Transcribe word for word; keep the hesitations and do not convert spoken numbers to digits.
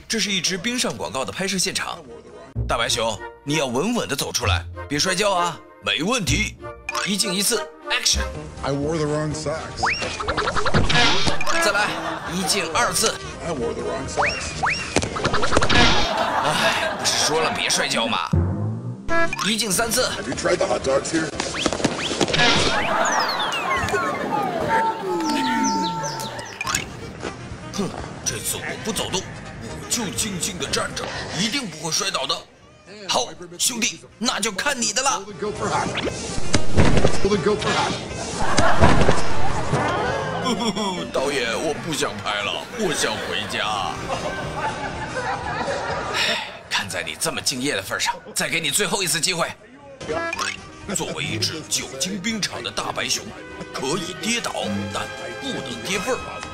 这是一支冰上广告的拍摄现场。大白熊，你要稳稳地走出来，别摔跤啊！没问题。一镜一次 ，Action！ I wore the wrong socks. 再来，一镜二次。 I wore the wrong socks. 哎，不是说了别摔跤吗？一镜三次。 Have you tried the hot dogs here? 哼，这次我不走动，我就静静地站着，一定不会摔倒的。好，兄弟，那就看你的了。 Go for hot. Go for hot. 导演，我不想拍了，我想回家。看在你这么敬业的份上，再给你最后一次机会。作为一只久经冰场的大白熊，可以跌倒，但不能跌份儿。